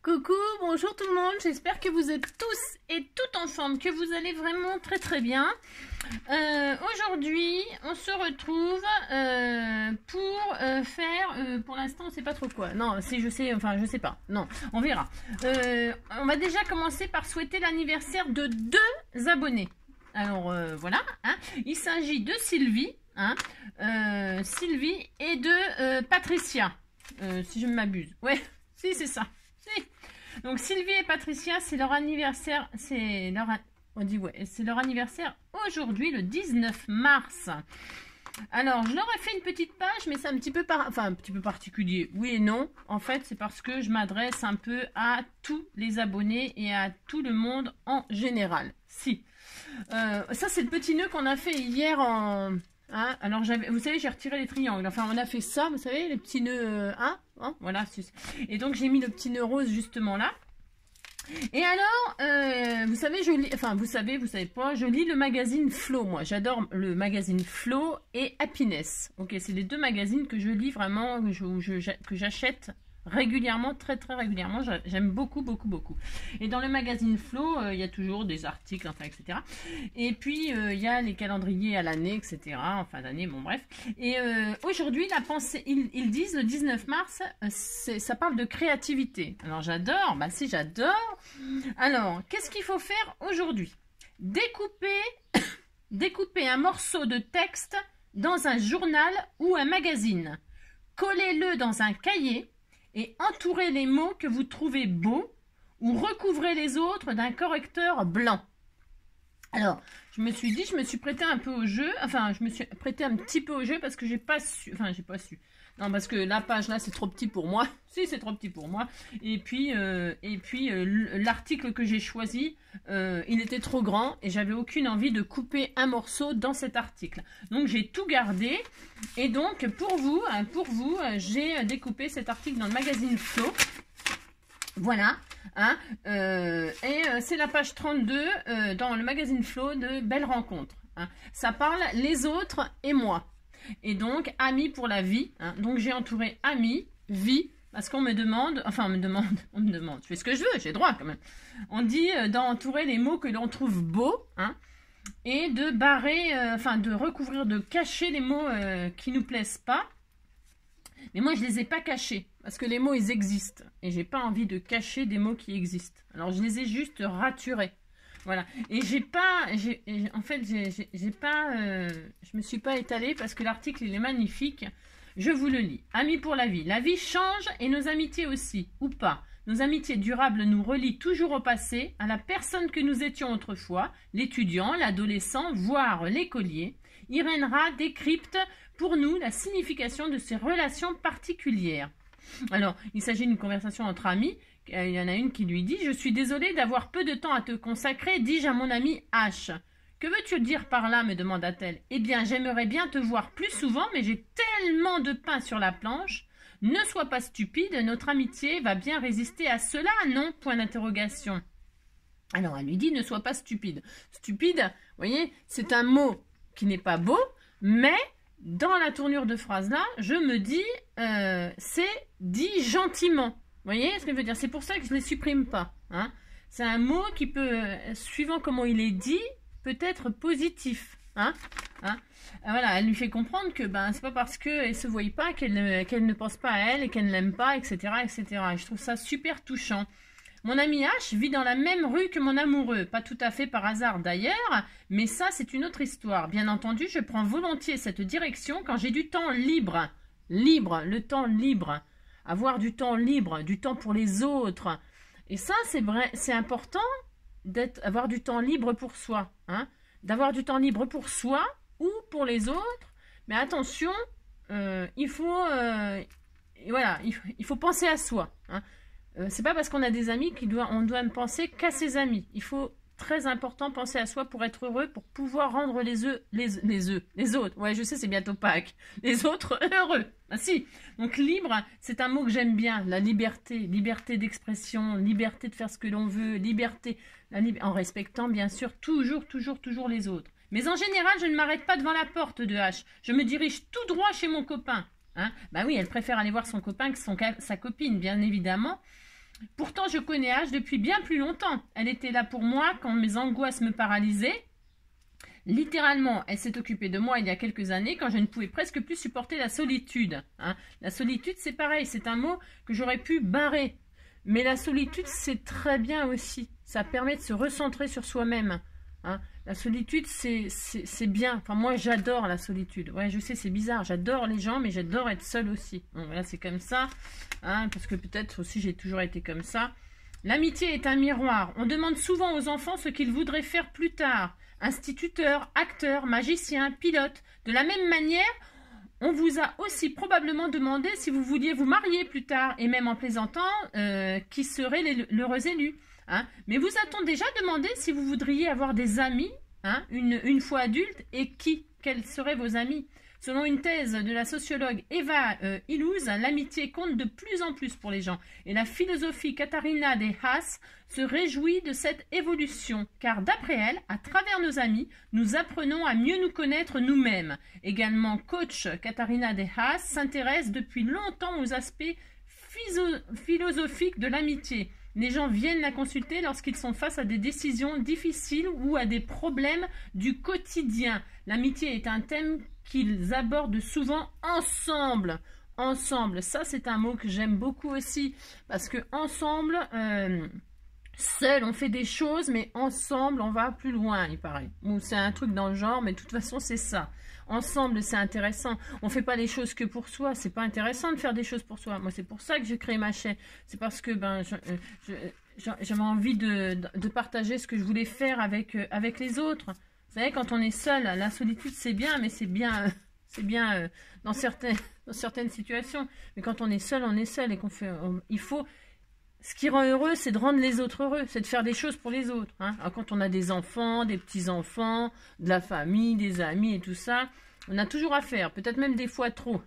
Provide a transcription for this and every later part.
Coucou, bonjour tout le monde, j'espère que vous êtes tous et toutes en forme, que vous allez vraiment très bien. Aujourd'hui, on se retrouve pour faire, pour l'instant on sait pas trop quoi, non, si je sais, enfin je sais pas, non, on verra. On va déjà commencer par souhaiter l'anniversaire de 2 abonnés. Alors voilà, hein. Il s'agit de Sylvie, hein, Sylvie et de Patricia, si je ne m'abuse, ouais, si c'est ça. Donc Sylvie et Patricia, c'est leur anniversaire, c'est leur anniversaire aujourd'hui, le 19 mars. Alors, je leur ai fait une petite page, mais c'est un petit peu particulier. Oui et non. En fait, c'est parce que je m'adresse un peu à tous les abonnés et à tout le monde en général. Si. Ça, c'est le petit nœud qu'on a fait hier en... Hein, alors, vous savez, j'ai retiré les triangles. Enfin, on a fait ça, vous savez, les petits nœuds... voilà. Et donc, j'ai mis le petit nœud rose justement là. Et alors, vous savez, vous savez pas, je lis le magazine Flow, moi. J'adore le magazine Flow et Happiness. Ok, c'est les 2 magazines que je lis vraiment, que j'achète régulièrement, très régulièrement. J'aime beaucoup. Et dans le magazine Flow, il y a toujours des articles, enfin, etc. Et puis, il y a les calendriers à l'année, etc. En fin d'année, bon, bref. Et aujourd'hui, la pensée, ils disent, le 19 mars, ça parle de créativité. Alors, j'adore. Bah, si, j'adore. Alors, qu'est-ce qu'il faut faire aujourd'hui? Découper un morceau de texte dans un journal ou un magazine. Collez-le dans un cahier et entourez les mots que vous trouvez beaux ou recouvrez les autres d'un correcteur blanc. Alors, je me suis prêté un peu au jeu, enfin, je me suis prêté un petit peu au jeu parce que j'ai pas su. Non, parce que la page là, c'est trop petit pour moi. Si, c'est trop petit pour moi. Et puis l'article que j'ai choisi, il était trop grand et j'avais aucune envie de couper un morceau dans cet article. Donc, j'ai tout gardé. Et donc, pour vous, j'ai découpé cet article dans le magazine Flow. Voilà, hein, c'est la page 32 dans le magazine Flow de Belles Rencontres. Hein. Ça parle les autres et moi. Et donc, amis pour la vie. Hein. Donc, j'ai entouré amis, vie, parce qu'on me demande, on me demande, je fais ce que je veux, j'ai droit quand même. On dit d'entourer les mots que l'on trouve beaux, hein, et de barrer, de recouvrir, de cacher les mots qui nous plaisent pas. Mais moi, je les ai pas cachés, parce que les mots, ils existent. Et j'ai pas envie de cacher des mots qui existent. Alors, je les ai juste raturés. Voilà. Et je me suis pas étalée, parce que l'article, il est magnifique. Je vous le lis. Amis pour la vie. La vie change et nos amitiés aussi, ou pas. Nos amitiés durables nous relient toujours au passé, à la personne que nous étions autrefois, l'étudiant, l'adolescent, voire l'écolier. Irène Ra décrypte pour nous la signification de ces relations particulières. Alors, il s'agit d'une conversation entre amis. Il y en a une qui lui dit « Je suis désolée d'avoir peu de temps à te consacrer, dis-je à mon ami H. » « Que veux-tu dire par là ?» me demanda-t-elle. « Eh bien, j'aimerais bien te voir plus souvent, mais j'ai tellement de pain sur la planche. Ne sois pas stupide, notre amitié va bien résister à cela, non ?» Point d'interrogation. Alors, elle lui dit « Ne sois pas stupide. » Stupide, vous voyez, c'est un mot qui n'est pas beau, mais dans la tournure de phrase là, je me dis c'est dit gentiment. Vous voyez ce que je veux dire? C'est pour ça que je ne les supprime pas. Hein. C'est un mot qui peut, suivant comment il est dit, peut être positif. Hein. Voilà, elle lui fait comprendre que c'est pas parce qu'elle ne se voit pas qu'elle ne pense pas à elle et qu'elle ne l'aime pas, etc., etc. Et je trouve ça super touchant. Mon ami H vit dans la même rue que mon amoureux, pas tout à fait par hasard d'ailleurs, mais ça c'est une autre histoire. Bien entendu, je prends volontiers cette direction quand j'ai du temps libre. Le temps libre. Avoir du temps libre, du temps pour les autres. Et ça c'est vrai, c'est important d'avoir du temps libre pour soi. Hein, d'avoir du temps libre pour soi ou pour les autres. Mais attention, il faut penser à soi. Hein. C'est pas parce qu'on a des amis on doit ne penser qu'à ses amis. Il faut, très important, penser à soi pour être heureux, pour pouvoir rendre les autres. Ouais, je sais, c'est bientôt Pâques. Les autres heureux. Ah si. Donc libre, c'est un mot que j'aime bien. La liberté, liberté d'expression, liberté de faire ce que l'on veut, liberté, en respectant bien sûr toujours les autres. Mais en général, je ne m'arrête pas devant la porte de H. Je me dirige tout droit chez mon copain. Hein, bah oui, elle préfère aller voir son copain que sa copine, bien évidemment. Pourtant, je connais H depuis bien plus longtemps. Elle était là pour moi quand mes angoisses me paralysaient. Littéralement, elle s'est occupée de moi il y a quelques années quand je ne pouvais presque plus supporter la solitude. Hein. La solitude, c'est pareil, c'est un mot que j'aurais pu barrer. Mais la solitude, c'est très bien aussi. Ça permet de se recentrer sur soi-même. Hein. La solitude, c'est bien. Enfin, moi, j'adore la solitude. Ouais, je sais, c'est bizarre. J'adore les gens, mais j'adore être seule aussi. Bon, voilà, c'est comme ça. Hein, parce que peut-être aussi, j'ai toujours été comme ça. L'amitié est un miroir. On demande souvent aux enfants ce qu'ils voudraient faire plus tard. Instituteur, acteur, magicien, pilote. De la même manière, on vous a aussi probablement demandé si vous vouliez vous marier plus tard, et même en plaisantant, qui serait l'heureux élu. Hein. Mais vous a-t-on déjà demandé si vous voudriez avoir des amis, hein, une fois adulte, et qui? Quels seraient vos amis? Selon une thèse de la sociologue Eva Illouz, l'amitié compte de plus en plus pour les gens. Et la philosophie Katharina de Haas se réjouit de cette évolution, car d'après elle, à travers nos amis, nous apprenons à mieux nous connaître nous-mêmes. Également, coach Katharina de Haas s'intéresse depuis longtemps aux aspects philosophiques de l'amitié. Les gens viennent la consulter lorsqu'ils sont face à des décisions difficiles ou à des problèmes du quotidien. L'amitié est un thème qu'ils abordent souvent ensemble. Ensemble, ça c'est un mot que j'aime beaucoup aussi, parce que ensemble, seul on fait des choses, mais ensemble on va plus loin, il paraît. Ou c'est un truc dans le genre, mais de toute façon c'est ça. Ensemble, c'est intéressant. On fait pas les choses que pour soi. C'est pas intéressant de faire des choses pour soi. Moi, c'est pour ça que j'ai créé ma chaîne. C'est parce que j'avais envie de partager ce que je voulais faire avec les autres. Vous savez, quand on est seul, la solitude, c'est bien, mais c'est bien dans certaines situations. Mais quand on est seul et qu'on fait... il faut... Ce qui rend heureux, c'est de rendre les autres heureux, c'est de faire des choses pour les autres. Hein. Alors, quand on a des enfants, des petits-enfants, de la famille, des amis et tout ça, on a toujours à faire, peut-être même des fois trop.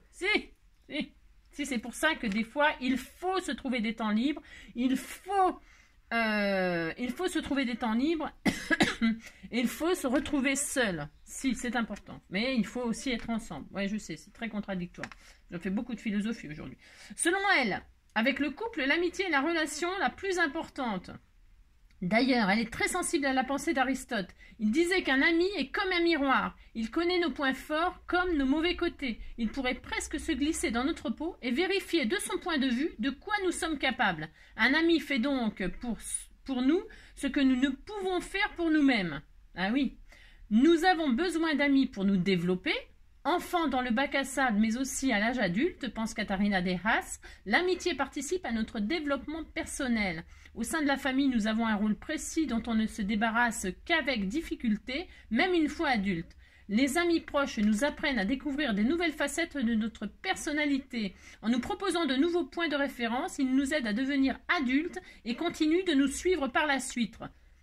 Si, c'est pour ça que des fois, il faut se trouver des temps libres, il faut se trouver des temps libres, et il faut se retrouver seul. Si, c'est important. Mais il faut aussi être ensemble. Ouais, je sais, c'est très contradictoire. Je fais beaucoup de philosophie aujourd'hui. Selon elle, avec le couple, l'amitié est la relation la plus importante. D'ailleurs, elle est très sensible à la pensée d'Aristote. Il disait qu'un ami est comme un miroir. Il connaît nos points forts comme nos mauvais côtés. Il pourrait presque se glisser dans notre peau et vérifier de son point de vue de quoi nous sommes capables. Un ami fait donc pour nous ce que nous ne pouvons faire pour nous-mêmes. Ah oui. Nous avons besoin d'amis pour nous développer. Enfant dans le bac à sable, mais aussi à l'âge adulte, pense Katharina de Haas, l'amitié participe à notre développement personnel. Au sein de la famille, nous avons un rôle précis dont on ne se débarrasse qu'avec difficulté, même une fois adulte. Les amis proches nous apprennent à découvrir des nouvelles facettes de notre personnalité. En nous proposant de nouveaux points de référence, ils nous aident à devenir adultes et continuent de nous suivre par la suite.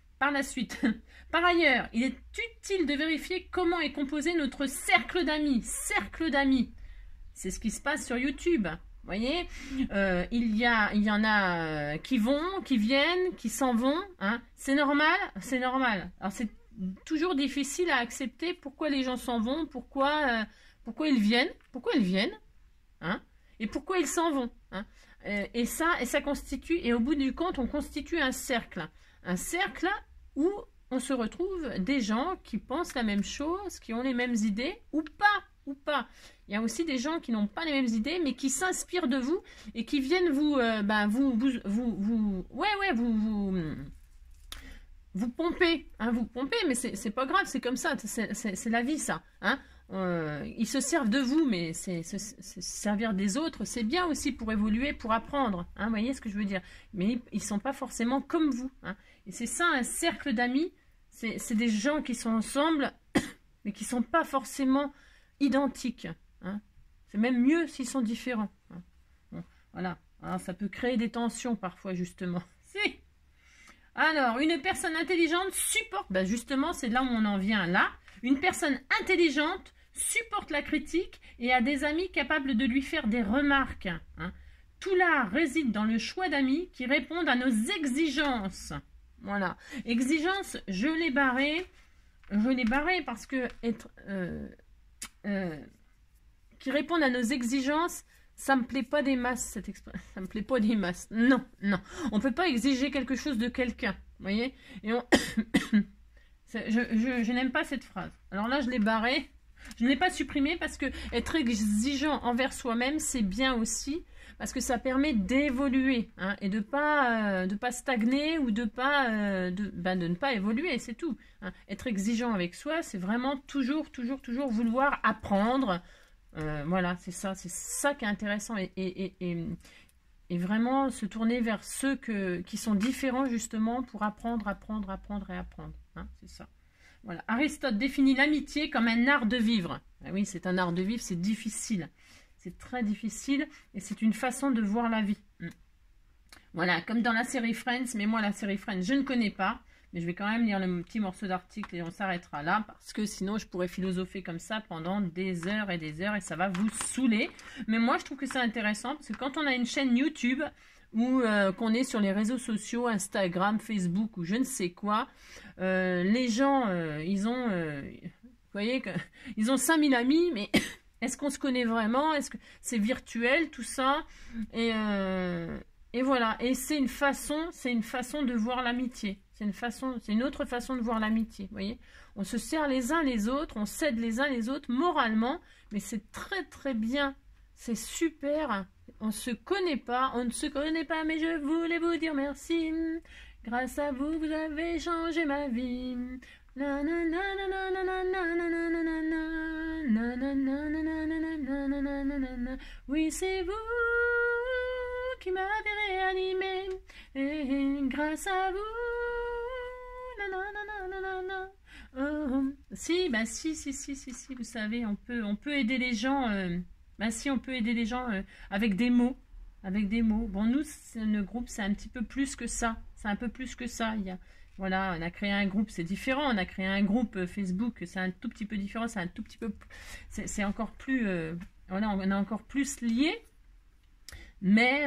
Par ailleurs, il est utile de vérifier comment est composé notre cercle d'amis. Cercle d'amis. C'est ce qui se passe sur YouTube. Vous voyez, il y en a qui vont, qui viennent, qui s'en vont. Hein. C'est normal, c'est normal. Alors c'est toujours difficile à accepter pourquoi les gens s'en vont, pourquoi ils viennent, hein, et pourquoi ils s'en vont. Hein. Et ça constitue, et au bout du compte, on constitue un cercle. Un cercle où on se retrouve des gens qui pensent la même chose, qui ont les mêmes idées, ou pas. Il y a aussi des gens qui n'ont pas les mêmes idées, mais qui s'inspirent de vous et qui viennent vous pomper, hein, mais c'est pas grave, c'est comme ça, c'est la vie ça. Hein. Ils se servent de vous, mais c'est servir des autres, c'est bien aussi pour évoluer, pour apprendre. Hein, vous voyez ce que je veux dire? Mais ils sont pas forcément comme vous. Hein. Et c'est ça, un cercle d'amis. C'est des gens qui sont ensemble, mais qui sont pas forcément identiques. Hein. C'est même mieux s'ils sont différents. Hein. Bon, voilà. Alors, ça peut créer des tensions parfois, justement. Si. Alors, une personne intelligente supporte... Ben justement, c'est là où on en vient là. Une personne intelligente supporte la critique et a des amis capables de lui faire des remarques. Hein. Tout l'art réside dans le choix d'amis qui répondent à nos exigences. Voilà. Exigence, je l'ai barré parce que qui répondent à nos exigences, Ça me plaît pas des masses, cette expression. Ça me plaît pas des masses. Non, non. On peut pas exiger quelque chose de quelqu'un. Vous voyez? Et je n'aime pas cette phrase. Alors là, je l'ai barrée. Je ne l'ai pas supprimée parce que être exigeant envers soi-même, c'est bien aussi. Parce que ça permet d'évoluer. Hein, et de pas stagner ou de ne pas évoluer, c'est tout. Hein. Être exigeant avec soi, c'est vraiment toujours vouloir apprendre. Voilà, c'est ça qui est intéressant. Et vraiment se tourner vers ceux qui sont différents justement pour apprendre et apprendre. Hein, c'est ça. Voilà. Aristote définit l'amitié comme un art de vivre. Ah oui, c'est un art de vivre, c'est difficile. C'est très difficile et c'est une façon de voir la vie. Voilà, comme dans la série Friends, mais moi la série Friends, je ne connais pas. Mais je vais quand même lire le petit morceau d'article et on s'arrêtera là parce que sinon je pourrais philosopher comme ça pendant des heures et ça va vous saouler. Mais moi je trouve que c'est intéressant parce que quand on a une chaîne YouTube ou qu'on est sur les réseaux sociaux, Instagram, Facebook ou je ne sais quoi, les gens, ils ont, vous voyez, ils ont 5000 amis, mais est-ce qu'on se connaît vraiment? Est-ce que c'est virtuel tout ça? Et voilà, et c'est une façon de voir l'amitié. C'est une autre façon de voir l'amitié, vous voyez. On se sert les uns les autres, on s'aide les uns les autres moralement, mais c'est très bien. C'est super. On ne se connaît pas, mais je voulais vous dire merci. Grâce à vous, vous avez changé ma vie. Oui, c'est vous qui m'avez réanimé. Et grâce à vous. Si, bah si, vous savez, on peut aider les gens. On peut aider les gens avec des mots. Bon, nous, le groupe, c'est un petit peu plus que ça. C'est un peu plus que ça. Voilà, on a créé un groupe, c'est différent. On a créé un groupe Facebook, c'est un tout petit peu différent. C'est un tout petit peu... C'est encore plus... voilà, on est encore plus liés. Mais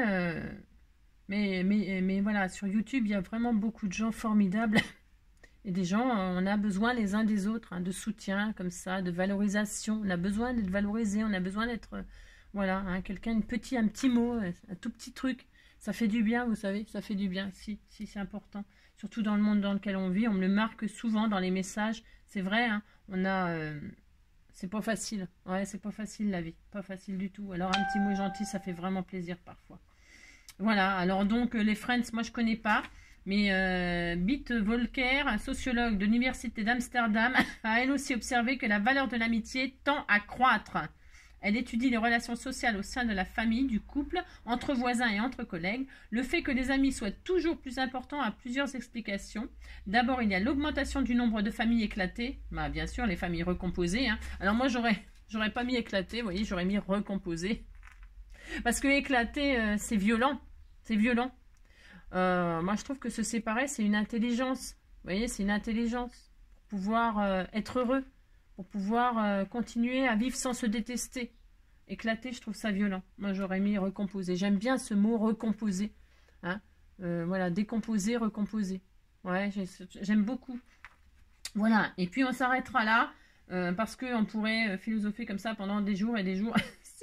voilà, sur YouTube, il y a vraiment beaucoup de gens formidables. Et des gens, on a besoin les uns des autres, hein, de soutien, comme ça, de valorisation. On a besoin d'être valorisé, on a besoin d'être... voilà, hein, quelqu'un, un petit mot, un tout petit truc. Ça fait du bien, vous savez, ça fait du bien. Si c'est important. Surtout dans le monde dans lequel on vit, on me le marque souvent dans les messages. C'est vrai, hein, on a... c'est pas facile. Ouais, c'est pas facile la vie. Pas facile du tout. Alors un petit mot gentil, ça fait vraiment plaisir parfois. Voilà, alors donc les Friends, moi je connais pas. Mais Bit Volker, un sociologue de l'université d'Amsterdam, a elle aussi observé que la valeur de l'amitié tend à croître. Elle étudie les relations sociales au sein de la famille, du couple, entre voisins et entre collègues. Le fait que les amis soient toujours plus importants a plusieurs explications. D'abord, il y a l'augmentation du nombre de familles éclatées. Bah, bien sûr, les familles recomposées. Hein. Alors moi, j'aurais pas mis éclatées, vous voyez, j'aurais mis recomposées. Parce que éclaté, c'est violent. C'est violent. Moi, je trouve que se séparer, c'est une intelligence. Vous voyez, c'est une intelligence pour pouvoir être heureux, pour pouvoir continuer à vivre sans se détester. Éclater, je trouve ça violent. Moi, j'aurais mis recomposer. J'aime bien ce mot recomposer. Hein, voilà, décomposer, recomposer. Ouais, j'aime beaucoup. Voilà, et puis on s'arrêtera là, parce qu'on pourrait philosopher comme ça pendant des jours et des jours. Si.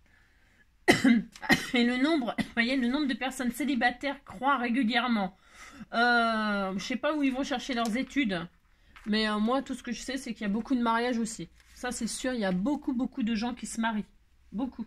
Et le nombre, vous voyez, le nombre de personnes célibataires croît régulièrement. Je sais pas où ils vont chercher leurs études, mais moi, tout ce que je sais, c'est qu'il y a beaucoup de mariages aussi. Ça, c'est sûr, il y a beaucoup de gens qui se marient. Beaucoup.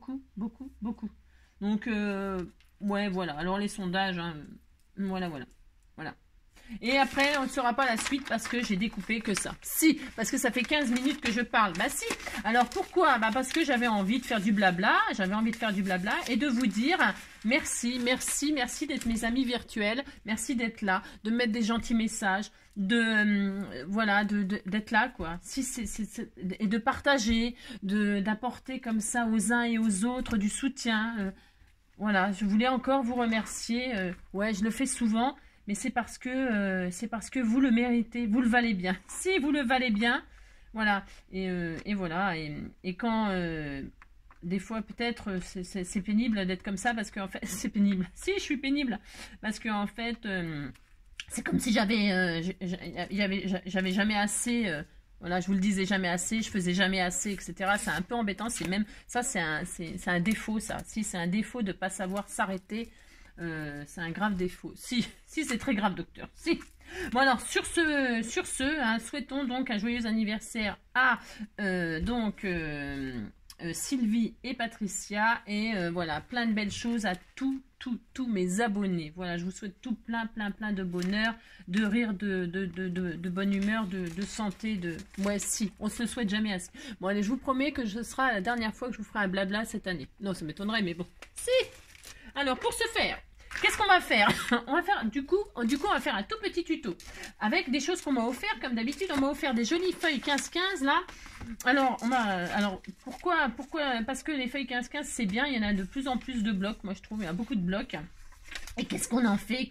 Donc, ouais, voilà. Alors, les sondages, hein, voilà. Et après, on ne saura pas la suite parce que j'ai découpé que ça. Si, parce que ça fait 15 minutes que je parle. Bah si. Alors pourquoi? Bah parce que j'avais envie de faire du blabla. Et de vous dire merci d'être mes amis virtuels. Merci d'être là, de mettre des gentils messages, voilà, d'être là, quoi. Et de partager, d'apporter comme ça aux uns et aux autres du soutien. Voilà, je voulais encore vous remercier. Ouais, je le fais souvent. Mais c'est parce que vous le méritez, vous le valez bien. Si vous le valez bien, voilà. Et voilà. Et quand des fois peut-être c'est pénible d'être comme ça parce qu'en fait c'est pénible. Si je suis pénible parce qu'en fait c'est comme si j'avais jamais assez Voilà, je vous le disais jamais assez, je faisais jamais assez, etc. C'est un peu embêtant, c'est même, ça c'est un défaut ça. Si c'est un défaut de ne pas savoir s'arrêter, c'est un grave défaut. Si c'est très grave docteur, si. Bon alors, sur ce hein, souhaitons donc un joyeux anniversaire à Sylvie et Patricia et voilà, plein de belles choses à tous mes abonnés. Voilà, je vous souhaite tout plein de bonheur, de rire, de bonne humeur, de santé, ouais, si, on se le souhaite jamais assez. Bon, allez, je vous promets que ce sera la dernière fois que je vous ferai un blabla cette année. Non, ça m'étonnerait, mais bon, si. Alors, pour ce faire, qu'est-ce qu'on va faire? On va faire, du coup, on va faire un tout petit tuto avec des choses qu'on m'a offert. Comme d'habitude, on m'a offert des jolies feuilles 15-15 là. Alors, pourquoi? Parce que les feuilles 15-15, c'est bien. Il y en a de plus en plus de blocs. Moi, je trouve, il y a beaucoup de blocs. Et qu'est-ce qu'on en fait?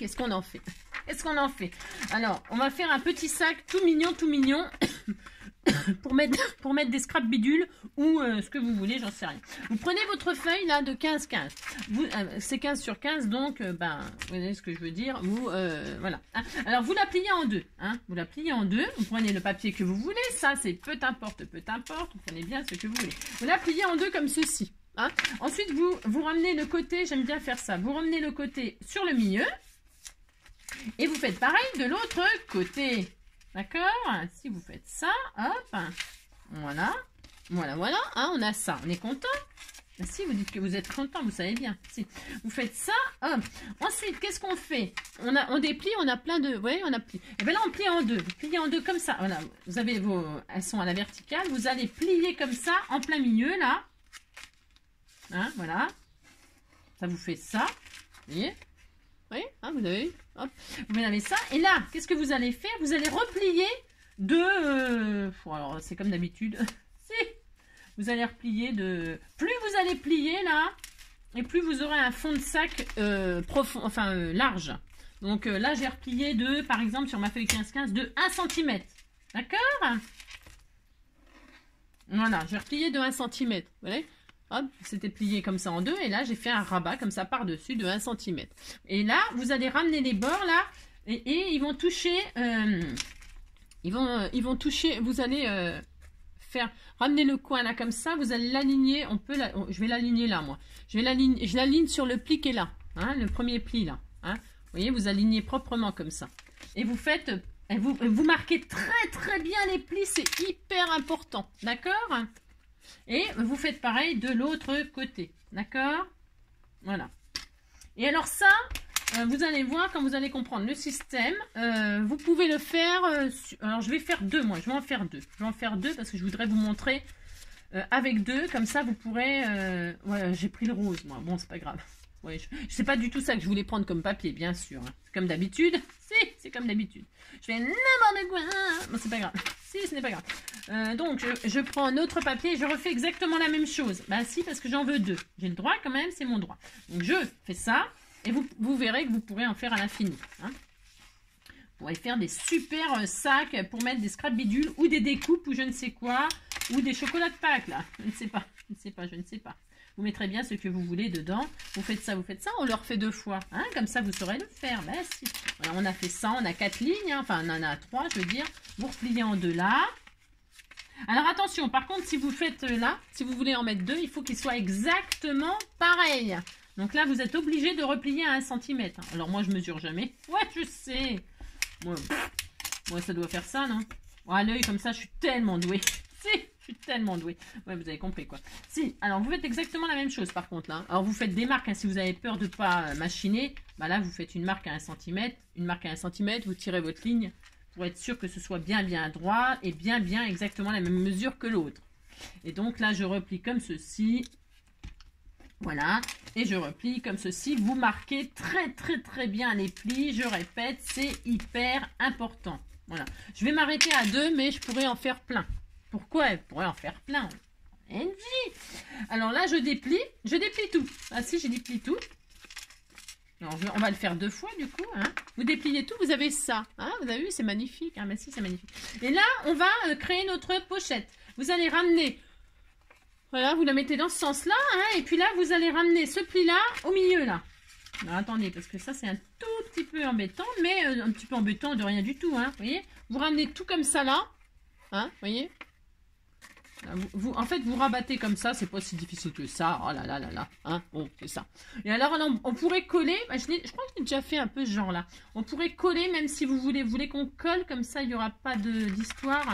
Alors, on va faire un petit sac tout mignon. pour mettre des scraps bidules ou ce que vous voulez, j'en sais rien. Vous prenez votre feuille là de 15-15. C'est 15 sur 15, donc vous voyez ce que je veux dire. Voilà. Hein. Alors vous la pliez en deux. Hein. Vous la pliez en deux. Vous prenez le papier que vous voulez. Ça c'est peu importe. Vous prenez bien ce que vous voulez. Vous la pliez en deux comme ceci. Hein. Ensuite vous ramenez le côté. J'aime bien faire ça. Vous ramenez le côté sur le milieu et vous faites pareil de l'autre côté. D'accord? Si vous faites ça, hop, voilà, hein, on a ça, on est content? Si, vous dites que vous êtes content, vous savez bien. Si, vous faites ça, hop. Ensuite, qu'est-ce qu'on fait? On déplie, on a plein de, vous voyez, on a plié. Et bien là, on plie en deux. Vous pliez en deux comme ça. Voilà, vous avez elles sont à la verticale. Vous allez plier comme ça, en plein milieu, là. Hein, voilà. Ça vous fait ça. Vous voyez? Oui, hein, vous avez, hop, vous avez ça. Et là, qu'est-ce que vous allez faire? Vous allez replier alors, c'est comme d'habitude. Si, vous allez replier de... Plus vous allez plier, là, et plus vous aurez un fond de sac profond, large. Donc là, j'ai replié par exemple, sur ma feuille 15-15, de 1 cm. D'accord? Voilà, j'ai replié de 1 cm. Vous voyez? Hop, c'était plié comme ça en deux. Et là, j'ai fait un rabat comme ça par-dessus de 1 cm. Et là, vous allez ramener les bords là. Et ils vont toucher... ils vont toucher... Vous allez ramener le coin là comme ça. Vous allez l'aligner. Je vais l'aligner là, moi. Je l'aligne sur le pli qui est là. Hein, le premier pli là. Hein. Vous voyez, vous alignez proprement comme ça. Et vous faites... Vous marquez très bien les plis. C'est hyper important. D'accord ? Et vous faites pareil de l'autre côté. D'accord? Voilà. Et alors ça, vous allez voir quand vous allez comprendre le système. Vous pouvez le faire... alors je vais faire deux, moi. Je vais en faire deux. Je vais en faire deux parce que je voudrais vous montrer avec deux. Comme ça, vous pourrez... voilà, j'ai pris le rose, moi. Bon, c'est pas grave. Ouais, je sais pas du tout ça que je voulais prendre comme papier, bien sûr. Hein. Comme d'habitude. Si, c'est comme d'habitude. Je fais n'importe quoi. Bon, c'est pas grave. Si, ce n'est pas grave. Donc, je prends un autre papier et je refais exactement la même chose. Bah si, parce que j'en veux deux. J'ai le droit quand même, c'est mon droit. Donc, je fais ça et vous verrez que vous pourrez en faire à l'infini. Hein. Vous pourrez faire des super sacs pour mettre des scraps bidules ou des découpes ou je ne sais quoi. Ou des chocolats de Pâques, là. Je ne sais pas. Vous mettrez bien ce que vous voulez dedans. Vous faites ça. On le refait deux fois. Hein, comme ça, vous saurez le faire. Ben, si. Voilà, on a fait ça. On a 4 lignes. Hein, enfin, on en a 3, je veux dire. Vous repliez en deux là. Alors, attention. Par contre, si vous faites là, si vous voulez en mettre deux, il faut qu'ils soient exactement pareils. Donc là, vous êtes obligé de replier à 1 cm. Alors, moi, je mesure jamais. Ouais, je sais. Moi, ça doit faire ça, non? À l'œil, comme ça, je suis tellement douée. Si. Je suis tellement douée. Ouais, vous avez compris quoi. Si, alors vous faites exactement la même chose par contre là. Alors vous faites des marques, hein, si vous avez peur de ne pas machiner, bah là vous faites une marque à 1 cm. Une marque à 1 cm, vous tirez votre ligne pour être sûr que ce soit bien droit et bien exactement la même mesure que l'autre. Et donc là je replie comme ceci. Voilà. Et je replie comme ceci. Vous marquez très bien les plis. Je répète, c'est hyper important. Voilà. Je vais m'arrêter à 2, mais je pourrais en faire plein. Pourquoi? Elle pourrait en faire plein. NJ. Alors là, je déplie tout. Ah si, j'ai déplié tout. Alors, on va le faire 2 fois du coup. Hein. Vous dépliez tout, vous avez ça. Hein. Vous avez vu, c'est magnifique. Ah, mais si, c'est magnifique. Et là, on va créer notre pochette. Vous allez ramener... Voilà, vous la mettez dans ce sens-là. Hein, et puis là, vous allez ramener ce pli-là au milieu, là. Alors, attendez, parce que ça, c'est un tout petit peu embêtant. Mais un petit peu embêtant de rien du tout. Hein, vous voyez? Vous ramenez tout comme ça, là. hein, voyez. En fait, vous rabattez comme ça, c'est pas si difficile que ça. Oh là là là là, hein, bon, c'est ça. Et alors, on pourrait coller, bah, je crois que j'ai déjà fait un peu ce genre-là. On pourrait coller, même si vous voulez qu'on colle, comme ça, il n'y aura pas d'histoire.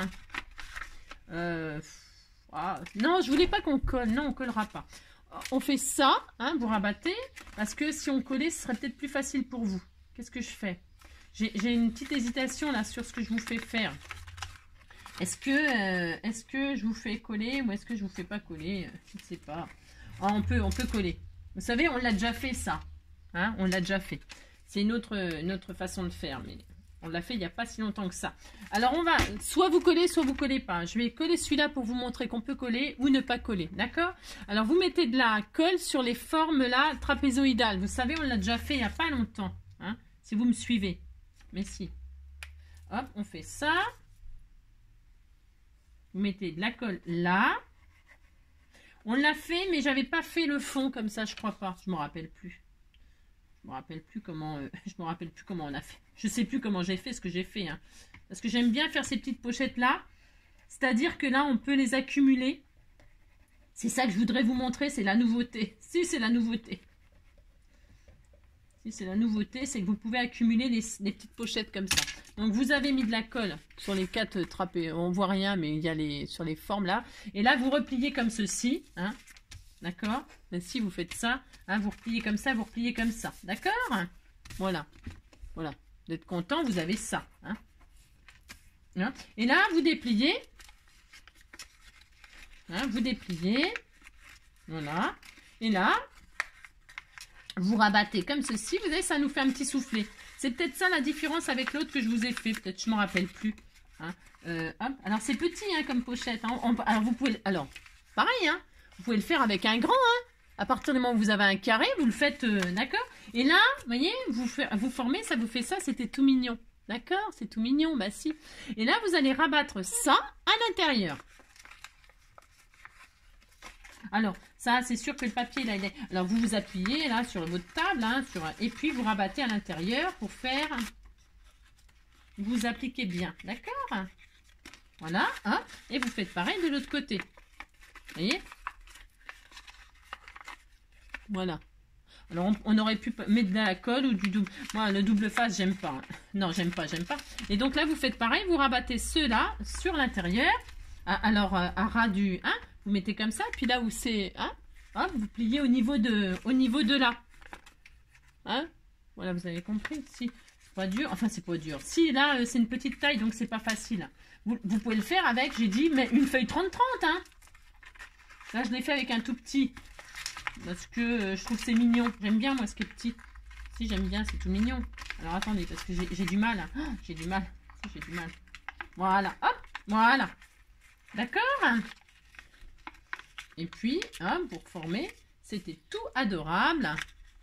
Non, je voulais pas qu'on colle, non, on collera pas. On fait ça, hein, vous rabattez, parce que si on collait, ce serait peut-être plus facile pour vous. Qu'est-ce que je fais? J'ai une petite hésitation là sur ce que je vous fais faire. Est-ce que je vous fais coller ou est-ce que je vous fais pas coller? Je ne sais pas. Ah, on peut coller. Vous savez, on l'a déjà fait ça. Hein, on l'a déjà fait. C'est une autre façon de faire, mais on l'a fait il n'y a pas si longtemps que ça. Alors on va, soit vous collez, soit vous collez pas. Je vais coller celui-là pour vous montrer qu'on peut coller ou ne pas coller. D'accord? Alors vous mettez de la colle sur les formes là trapézoïdales. Vous savez, on l'a déjà fait il n'y a pas longtemps. Hein, si vous me suivez. Mais si. Hop, on fait ça. Vous mettez de la colle là. On l'a fait, mais j'avais pas fait le fond comme ça, je crois pas. Je me rappelle plus. Je me rappelle plus comment on a fait. Je sais plus comment j'ai fait ce que j'ai fait. Hein. Parce que j'aime bien faire ces petites pochettes là. C'est-à-dire que là, on peut les accumuler. C'est ça que je voudrais vous montrer, c'est la nouveauté. Si, c'est la nouveauté. Si, c'est la nouveauté, c'est que vous pouvez accumuler les petites pochettes comme ça. Donc, vous avez mis de la colle sur les 4 trapés. On voit rien, mais il y a sur les formes là. Et là, vous repliez comme ceci. Hein, d'accord? Si vous faites ça, hein, vous repliez comme ça, vous repliez comme ça. D'accord? Voilà. Voilà. Vous êtes content, vous avez ça. Hein. Hein. Et là, vous dépliez. Hein, vous dépliez. Voilà. Et là, vous rabattez comme ceci. Vous voyez, ça nous fait un petit soufflet. C'est peut-être ça la différence avec l'autre que je vous ai fait. Peut-être, je ne me rappelle plus. Hein. Hop. Alors, c'est petit hein, comme pochette. Hein. Alors, vous pouvez... Alors, pareil, hein. Vous pouvez le faire avec un grand. Hein. À partir du moment où vous avez un carré, vous le faites... d'accord. Et là, vous voyez, vous formez, ça vous fait ça. C'était tout mignon. D'accord? C'est tout mignon. Bah si. Et là, vous allez rabattre ça à l'intérieur. Alors, ça, c'est sûr que le papier, là, il est... Alors, vous vous appuyez, là, sur votre table, hein, et puis, vous rabattez à l'intérieur pour faire... Vous appliquez bien, d'accord? Voilà, hein, et vous faites pareil de l'autre côté. Vous voyez? Voilà. Alors, on aurait pu mettre de la colle ou du double... Moi, le double face, j'aime pas. Hein. Non, j'aime pas. Et donc, là, vous faites pareil, vous rabattez ceux-là sur l'intérieur. Alors, à ras du... Hein, vous mettez comme ça, puis là où c'est, hein, hop, vous pliez au niveau de là. Hein, voilà, vous avez compris. Si, c'est pas dur, enfin, c'est pas dur. Si, là, c'est une petite taille, donc c'est pas facile. Vous pouvez le faire avec, j'ai dit, mais une feuille 30-30, hein. Là, je l'ai fait avec un tout petit, parce que je trouve que c'est mignon. J'aime bien, moi, ce qui est petit. Si, j'aime bien, c'est tout mignon. Alors, attendez, parce que j'ai du mal. Oh, j'ai du mal. Si, j'ai du mal. Voilà, hop, voilà. D'accord? Et puis, hein, pour former, c'était tout adorable.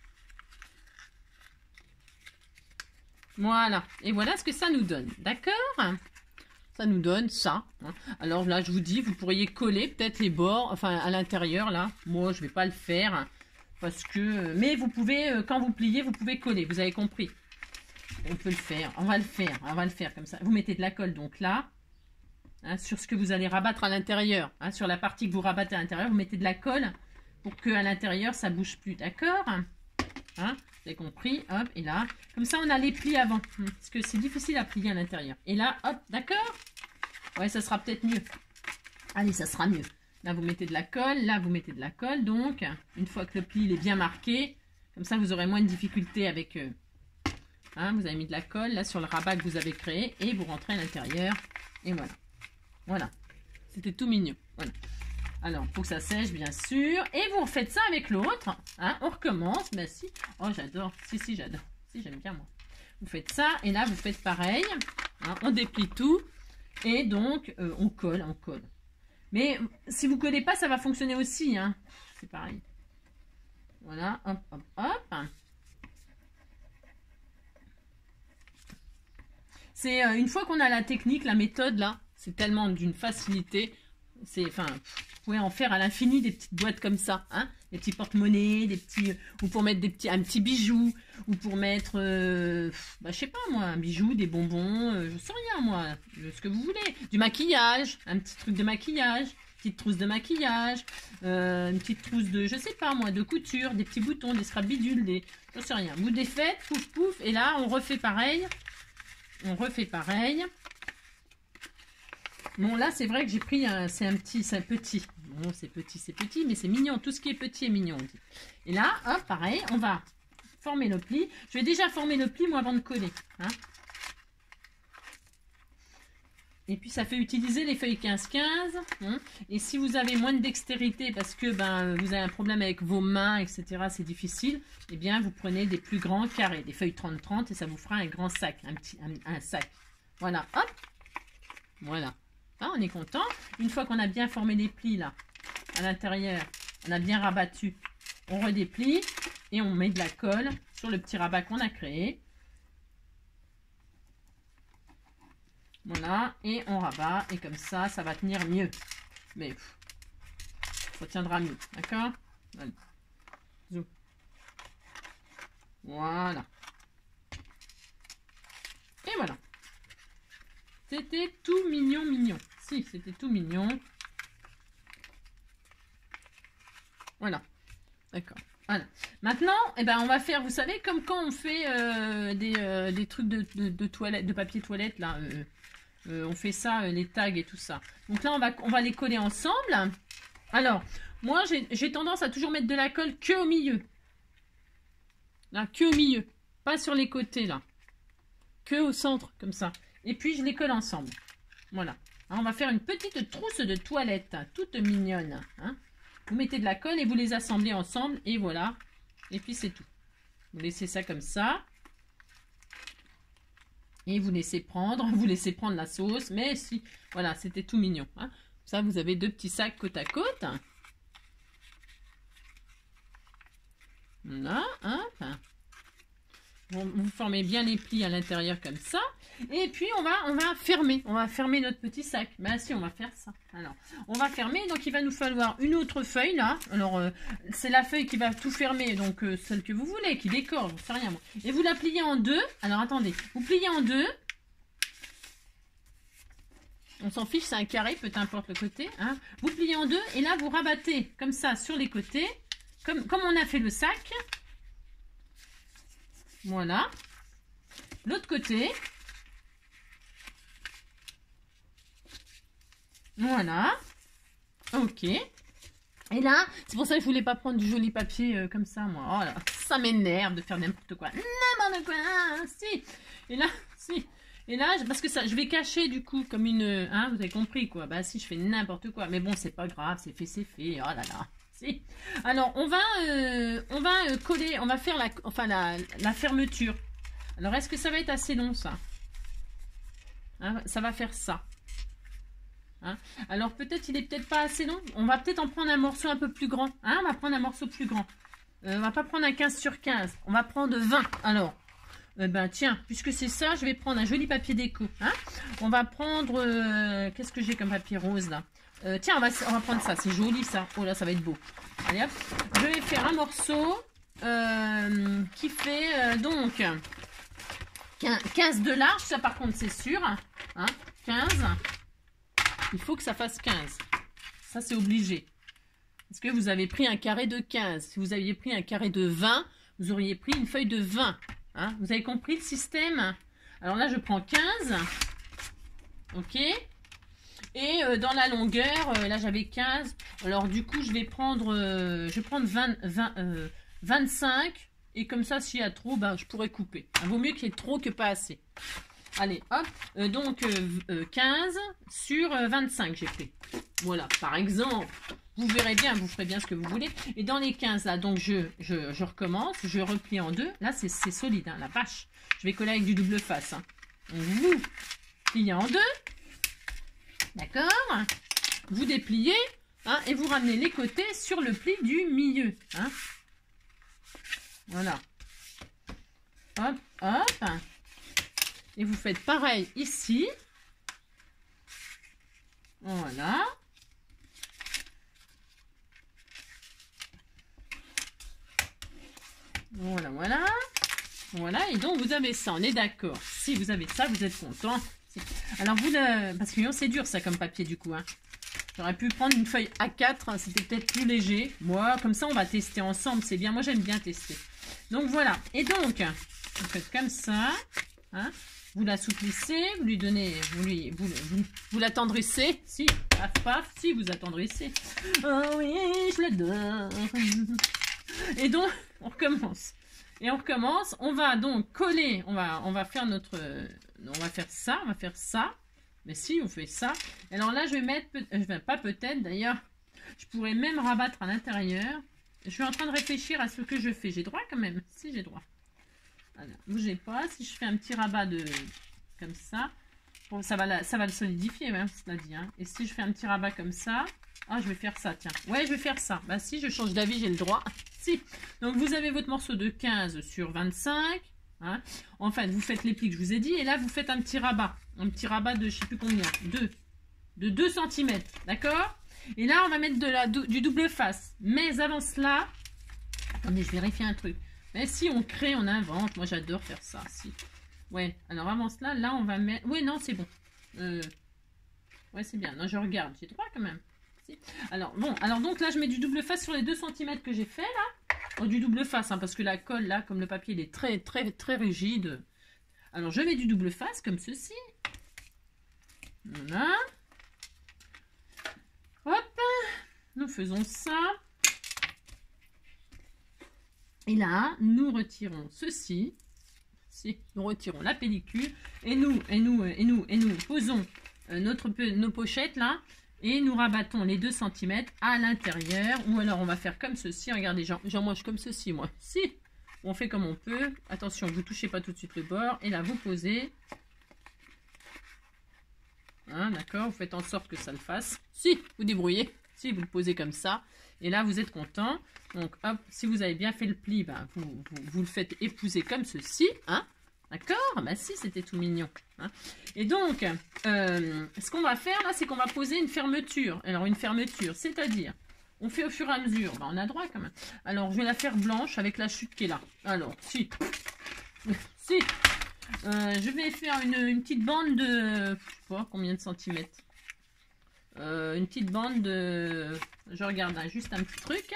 Voilà. Et voilà ce que ça nous donne. D'accord? Ça nous donne ça. Hein. Alors là, je vous dis, vous pourriez coller peut-être les bords, enfin à l'intérieur, là. Moi, je ne vais pas le faire. Parce que... Mais vous pouvez, quand vous pliez, vous pouvez coller. Vous avez compris? On peut le faire. On va le faire. On va le faire comme ça. Vous mettez de la colle, donc là. Hein, sur ce que vous allez rabattre à l'intérieur, hein, sur la partie que vous rabattez à l'intérieur, vous mettez de la colle pour que à l'intérieur ça bouge plus, d'accord? Hein, vous avez compris, hop, et là, comme ça on a les plis avant, parce que c'est difficile à plier à l'intérieur. Et là, hop, d'accord? Ouais, ça sera peut-être mieux. Allez, ça sera mieux. Là, vous mettez de la colle, là, vous mettez de la colle, donc, une fois que le pli il est bien marqué, comme ça vous aurez moins de difficultés avec... hein, vous avez mis de la colle, là, sur le rabat que vous avez créé, et vous rentrez à l'intérieur, et voilà. Voilà, c'était tout mignon. Voilà. Alors, il faut que ça sèche, bien sûr. Et vous refaites ça avec l'autre. Hein, on recommence. Ben si. Oh, j'adore. Si, j'adore. Si, j'aime bien, moi. Vous faites ça. Et là, vous faites pareil. Hein, on déplie tout. Et donc, on colle, on colle. Mais si vous ne collez pas, ça va fonctionner aussi. Hein. C'est pareil. Voilà. Hop, hop, hop. C'est une fois qu'on a la technique, la méthode, là. C'est tellement d'une facilité. Enfin, vous pouvez en faire à l'infini des petites boîtes comme ça. Hein. des petits porte-monnaies, des petits, ou pour mettre un petit bijou, ou pour mettre, je sais pas moi, un bijou, des bonbons, je sais rien moi, ce que vous voulez. Du maquillage, un petit truc de maquillage, petite trousse de maquillage, une petite trousse de, je sais pas moi, de couture, des petits boutons, des scraps bidules, je sais rien. Vous défaites, pouf pouf, et là on refait pareil. On refait pareil. Bon, là, c'est vrai que j'ai pris c'est petit. Bon, c'est petit, mais c'est mignon. Tout ce qui est petit est mignon. Et là, hop, pareil, on va former le pli. Je vais déjà former le pli, moi, avant de coller. Hein. Et puis, ça fait utiliser les feuilles 15-15. Hein. Et si vous avez moins de dextérité, parce que vous avez un problème avec vos mains, etc., c'est difficile, eh bien, vous prenez des plus grands carrés, des feuilles 30-30, et ça vous fera un grand sac, un sac. Voilà, hop. Voilà. Là, on est content. Une fois qu'on a bien formé les plis là, à l'intérieur, on a bien rabattu, on redéplie et on met de la colle sur le petit rabat qu'on a créé. Voilà, et on rabat, et comme ça, ça va tenir mieux. Mais ça tiendra mieux, d'accord? Voilà. Et voilà. C'était tout mignon, mignon. Si, c'était tout mignon. Voilà. D'accord. Voilà. Maintenant, eh ben, on va faire, vous savez, comme quand on fait des trucs de toilette, de papier toilette, là. On fait ça, les tags et tout ça. Donc là, on va les coller ensemble. Alors, moi, j'ai tendance à toujours mettre de la colle que au milieu. Là, que au milieu. Pas sur les côtés, là. Que au centre, comme ça. Et puis, je les colle ensemble. Voilà. Alors, on va faire une petite trousse de toilette, toute mignonne. Hein. Vous mettez de la colle et vous les assemblez ensemble. Et voilà. Et puis, c'est tout. Vous laissez ça comme ça. Et vous laissez prendre la sauce. Mais si, voilà, c'était tout mignon. Hein. Ça, vous avez deux petits sacs côte à côte. Voilà, hop. Vous formez bien les plis à l'intérieur comme ça. Et puis, on va fermer. On va fermer notre petit sac. Ben si, on va faire ça. Alors, on va fermer. Donc, il va nous falloir une autre feuille, là. Alors, c'est la feuille qui va tout fermer. Donc, celle que vous voulez, qui décore. Je sais rien, moi. Et vous la pliez en deux. Alors, attendez. Vous pliez en deux. On s'en fiche, c'est un carré, peu importe le côté. Hein. Vous pliez en deux. Et là, vous rabattez comme ça sur les côtés. Comme on a fait le sac. Voilà. L'autre côté. Voilà. Ok. Et là, c'est pour ça que je voulais pas prendre du joli papier comme ça, moi. Oh là, ça m'énerve de faire n'importe quoi. N'importe quoi. Si. Et là, si. Et là, parce que ça, je vais cacher du coup comme une... Hein, vous avez compris quoi. Bah si, je fais n'importe quoi. Mais bon, c'est pas grave, c'est fait, c'est fait. Oh là là. Si. Alors, on va coller, on va faire la fermeture. Alors, est-ce que ça va être assez long, ça? Hein, ça va faire ça. Hein, alors, peut-être, il est peut-être pas assez long. On va peut-être en prendre un morceau un peu plus grand. Hein, on va prendre un morceau plus grand. On va pas prendre un 15 sur 15. On va prendre 20. Alors, ben tiens, puisque c'est ça, je vais prendre un joli papier déco. Hein, on va prendre... qu'est-ce que j'ai comme papier rose, là? Tiens, on va prendre ça. C'est joli, ça. Oh là, ça va être beau. Allez, hop. Je vais faire un morceau qui fait donc 15 de large. Ça, par contre, c'est sûr. Hein, 15. Il faut que ça fasse 15. Ça, c'est obligé. Parce que vous avez pris un carré de 15. Si vous aviez pris un carré de 20, vous auriez pris une feuille de 20. Hein, vous avez compris le système? Alors là, je prends 15. OK. Et dans la longueur, là j'avais 15. Alors du coup, je vais prendre 25. Et comme ça, s'il y a trop, ben, je pourrais couper. Il vaut mieux qu'il y ait trop que pas assez. Allez, hop. Donc 15 sur 25, j'ai fait. Voilà, par exemple. Vous verrez bien, vous ferez bien ce que vous voulez. Et dans les 15, là, donc je recommence. Je replie en deux. Là, c'est solide, hein, la vache. Je vais coller avec du double face. Hein. Vous pliez en deux. D'accord? Vous dépliez hein, et vous ramenez les côtés sur le pli du milieu. Hein. Voilà. Hop, hop. Et vous faites pareil ici. Voilà. Voilà, voilà. Voilà, et donc vous avez ça, on est d'accord. Si vous avez ça, vous êtes content. Alors vous le... Parce que c'est dur ça comme papier du coup. Hein. J'aurais pu prendre une feuille A4, hein, c'était peut-être plus léger. Moi, comme ça on va tester ensemble, c'est bien. Moi j'aime bien tester. Donc voilà, et donc, vous faites comme ça. Hein. Vous l'assouplissez, vous lui donnez, vous l'attendrissez. Si, paf, paf, si vous attendrissez. Oh oui, je l'adore. Et donc, on recommence. Et on recommence. On va donc coller. On va faire notre. On va faire ça. Mais si on fait ça. Alors là, je vais mettre. Je vais pas peut-être d'ailleurs. Je pourrais même rabattre à l'intérieur. Je suis en train de réfléchir à ce que je fais. J'ai droit quand même. Si j'ai droit. Alors, bougez pas. Si je fais un petit rabat de comme ça. Bon, ça va le solidifier, même, cela dit. Hein. Et si je fais un petit rabat comme ça. Ah, je vais faire ça, tiens. Ouais, je vais faire ça. Bah si, je change d'avis, j'ai le droit. Si. Donc, vous avez votre morceau de 15 sur 25. Hein. En fait, vous faites les plis que je vous ai dit. Et là, vous faites un petit rabat. Un petit rabat de, je sais plus combien. De 2 cm. D'accord? Et là, on va mettre du double face. Mais avant cela... Attendez, je vérifie un truc. Mais si on crée, on invente. Moi, j'adore faire ça. Si. Ouais. Alors, avant cela, là, on va mettre... Oui, non, c'est bon. Ouais, c'est bien. Non, je regarde. J'ai droit quand même. Alors, bon, alors donc là, je mets du double face sur les 2 cm que j'ai fait, là. Oh, du double face, hein, parce que la colle, là, comme le papier, il est très, très, très rigide. Alors, je mets du double face, comme ceci. Voilà. Hop. Nous faisons ça. Et là, nous retirons ceci. Si, nous retirons la pellicule. Et nous posons nos pochettes, là. Et nous rabattons les 2 cm à l'intérieur. Ou alors on va faire comme ceci. Regardez, j'en mange comme ceci, moi. Si, on fait comme on peut. Attention, vous ne touchez pas tout de suite le bord. Et là, vous posez. Hein, d'accord, vous faites en sorte que ça le fasse. Si, vous débrouillez. Si, vous le posez comme ça. Et là, vous êtes content. Donc, hop, si vous avez bien fait le pli, ben, vous le faites épouser comme ceci. Hein. D'accord? Bah si, c'était tout mignon. Hein. Et donc, ce qu'on va faire là, c'est qu'on va poser une fermeture. Alors, une fermeture, c'est-à-dire, on fait au fur et à mesure. Bah, on a droit quand même. Alors, je vais la faire blanche avec la chute qui est là. Alors, si. Si. Je vais faire une petite bande de... Je sais pas combien de centimètres. Une petite bande de... Je regarde hein, juste un petit truc.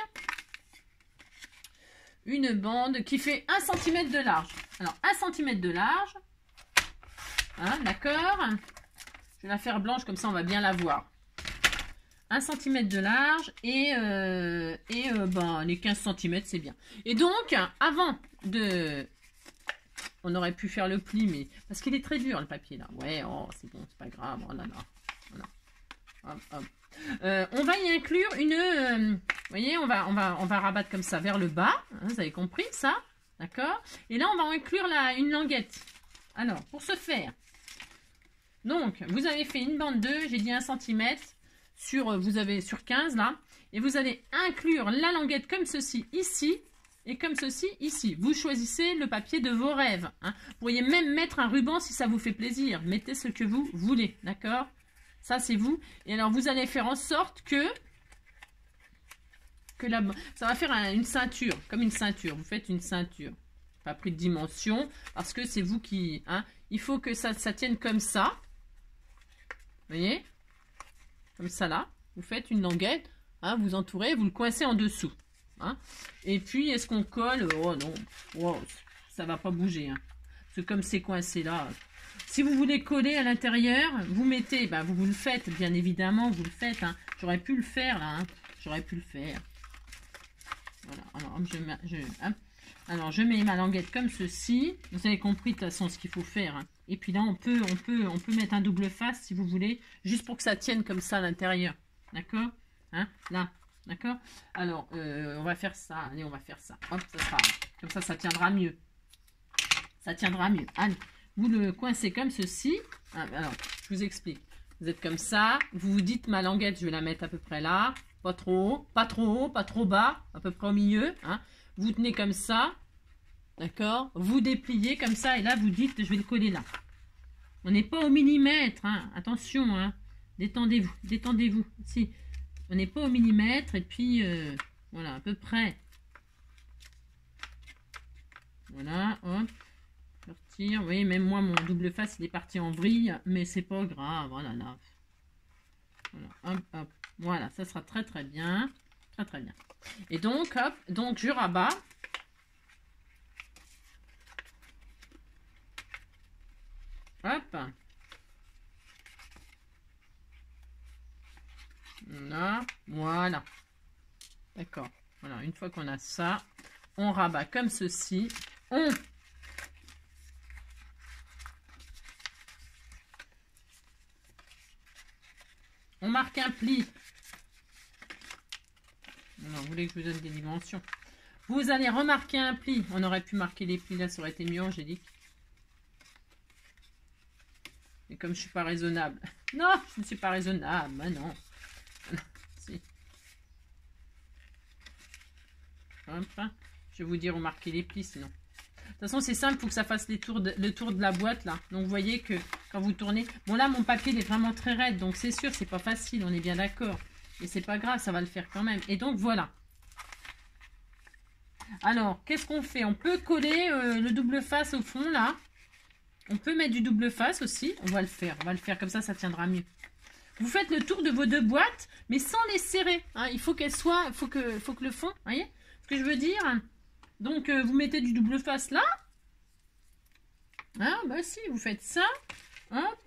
Une bande qui fait 1 cm de large. Alors, 1 cm de large. Hein, d'accord. Je vais la faire blanche, comme ça on va bien la voir. 1 cm de large et ben, les 15 cm, c'est bien. Et donc, avant de... On aurait pu faire le pli, mais... Parce qu'il est très dur, le papier, là. Ouais, oh, c'est bon, c'est pas grave. Oh là là. Voilà. Hop, hop. On va y inclure une... vous voyez, on va rabattre comme ça vers le bas. Hein, vous avez compris, ça? D'accord? Et là, on va inclure une languette. Alors, pour ce faire... Donc, vous avez fait une bande de... J'ai dit 1 cm. Vous avez sur 15, là. Et vous allez inclure la languette comme ceci, ici. Et comme ceci, ici. Vous choisissez le papier de vos rêves. Hein. Vous pourriez même mettre un ruban si ça vous fait plaisir. Mettez ce que vous voulez. D'accord? Ça, c'est vous. Et alors, vous allez faire en sorte que ça va faire une ceinture. Comme une ceinture. Vous faites une ceinture. Pas pris de dimension. Parce que c'est vous qui... Hein, il faut que ça tienne comme ça. Vous voyez? Comme ça, là. Vous faites une languette. Hein, vous entourez. Vous le coincez en dessous. Hein. Et puis, est-ce qu'on colle? Oh non. Oh, ça va pas bouger. Hein. Parce que comme c'est coincé là... Si vous voulez coller à l'intérieur, vous mettez, ben vous le faites, bien évidemment, vous le faites. Hein. J'aurais pu le faire, là. Hein. J'aurais pu le faire. Voilà. Alors, je mets ma languette comme ceci. Vous avez compris, de toute façon, ce qu'il faut faire. Hein. Et puis là, on peut mettre un double face, si vous voulez, juste pour que ça tienne comme ça à l'intérieur. D'accord? Hein? Là. D'accord? Alors, on va faire ça. Allez, on va faire ça. Hop, ça sera... Comme ça tiendra mieux. Ça tiendra mieux. Allez. Vous le coincez comme ceci. Alors, je vous explique. Vous êtes comme ça. Vous vous dites, ma languette, je vais la mettre à peu près là. Pas trop haut, pas trop haut, pas trop bas. À peu près au milieu. Hein. Vous tenez comme ça. D'accord? Vous dépliez comme ça. Et là, vous dites, je vais le coller là. On n'est pas au millimètre. Hein. Attention. Hein. Détendez-vous. Détendez-vous. Si. On n'est pas au millimètre. Et puis, voilà, à peu près. Voilà, hop. Partir. Vous voyez, même moi, mon double face, il est parti en vrille. Mais c'est pas grave. Voilà, là. Voilà, hop, hop. Voilà, ça sera très, très bien. Très, très bien. Et donc, hop. Donc, je rabats. Hop. Là, voilà. D'accord. Voilà, une fois qu'on a ça, on rabat comme ceci. On marque un pli. Alors, vous voulez que je vous donne des dimensions? Vous allez remarquer un pli. On aurait pu marquer les plis là, ça aurait été mieux, Angélique. Et comme je suis pas raisonnable. Non, je ne suis pas raisonnable. Mais non. Si. Hop. Je vais vous dire où marquer les plis sinon. De toute façon, c'est simple, il faut que ça fasse le tour de la boîte là. Donc, vous voyez que quand vous tournez... Bon, là, mon papier il est vraiment très raide. Donc, c'est sûr, c'est pas facile. On est bien d'accord. Et c'est pas grave, ça va le faire quand même. Et donc, voilà. Alors, qu'est-ce qu'on fait? On peut coller le double face au fond là. On peut mettre du double face aussi. On va le faire. On va le faire comme ça tiendra mieux. Vous faites le tour de vos deux boîtes, mais sans les serrer. Hein. Il faut qu'elles soient... Il faut que le fond... Vous voyez ce que je veux dire? Donc, vous mettez du double face là. Ah, bah si, vous faites ça. Hop.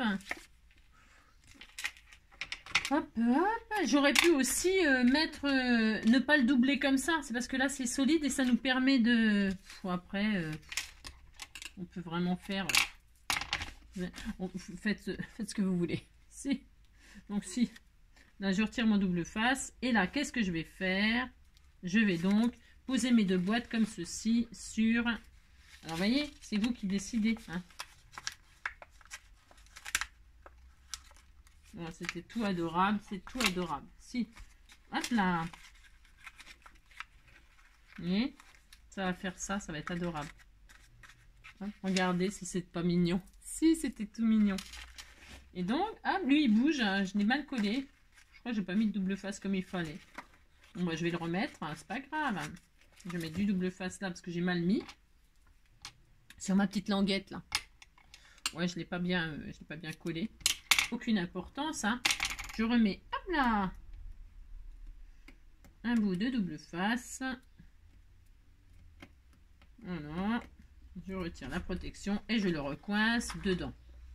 Hop, hop. J'aurais pu aussi mettre... ne pas le doubler comme ça. C'est parce que là, c'est solide et ça nous permet de... Après, on peut vraiment faire... Faites ce que vous voulez. Si. Donc, si. Là, je retire mon double face. Et là, qu'est-ce que je vais faire? Je vais donc poser mes deux boîtes comme ceci sur... Alors, vous voyez, c'est vous qui décidez. Hein. Voilà, c'était tout adorable. C'est tout adorable. Si. Hop là. Vous voyez, ça va faire ça. Ça va être adorable. Hop, regardez si c'est pas mignon. Si, c'était tout mignon. Et donc, ah, lui, il bouge. Hein, je l'ai mal collé. Je crois que j'ai pas mis de double face comme il fallait. Bon, bah, je vais le remettre. Hein, c'est pas grave. Hein. Je vais mettre du double face là parce que j'ai mal mis. Sur ma petite languette là. Ouais, je l'ai pas bien collé. Aucune importance. Hein. Je remets, hop là, un bout de double face. Voilà. Je retire la protection et je le recoince dedans.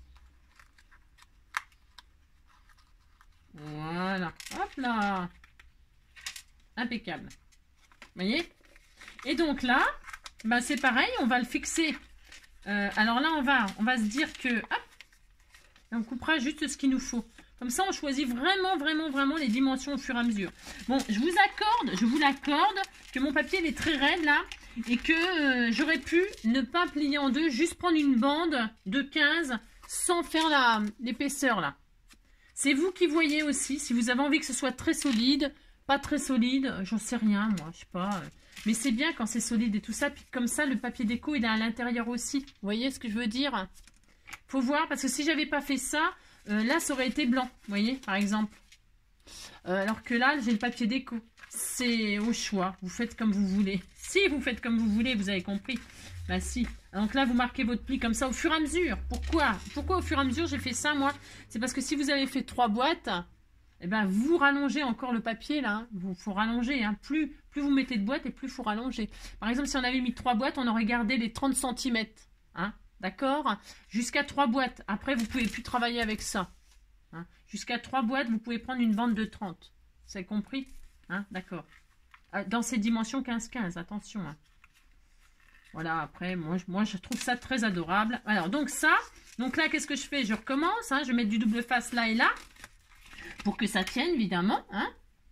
Voilà. Hop là. Impeccable. Vous voyez? Et donc là, bah c'est pareil, on va le fixer. Alors là, on va se dire que... Hop, on coupera juste ce qu'il nous faut. Comme ça, on choisit vraiment les dimensions au fur et à mesure. Bon, je vous l'accorde que mon papier il est très raide là. Et que j'aurais pu ne pas plier en deux, juste prendre une bande de 15 sans faire l'épaisseur là. C'est vous qui voyez aussi, si vous avez envie que ce soit très solide, pas très solide, j'en sais rien moi, je sais pas. Mais c'est bien quand c'est solide et tout ça, puis comme ça le papier déco il est à l'intérieur aussi. Vous voyez ce que je veux dire? Faut voir, parce que si j'avais pas fait ça, là ça aurait été blanc, vous voyez par exemple. Alors que là j'ai le papier déco. C'est au choix, vous faites comme vous voulez. Si vous faites comme vous voulez, vous avez compris. Bah si. Donc là, vous marquez votre pli comme ça au fur et à mesure. Pourquoi au fur et à mesure j'ai fait ça, moi? C'est parce que si vous avez fait 3 boîtes, eh ben, vous rallongez encore le papier, là. Il faut rallonger. Hein. Plus vous mettez de boîtes et plus il faut rallonger. Par exemple, si on avait mis 3 boîtes, on aurait gardé les 30 cm. Hein, d'accord? Jusqu'à 3 boîtes. Après, vous ne pouvez plus travailler avec ça. Hein. Jusqu'à 3 boîtes, vous pouvez prendre une bande de 30. Vous avez compris? Hein, d'accord. Dans ces dimensions 15-15, attention. Hein. Voilà, après, moi, je trouve ça très adorable. Alors, donc ça, donc là, qu'est-ce que je fais? Je recommence, hein, je mets du double face là et là, pour que ça tienne, évidemment. Hein.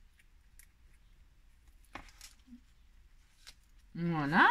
Voilà.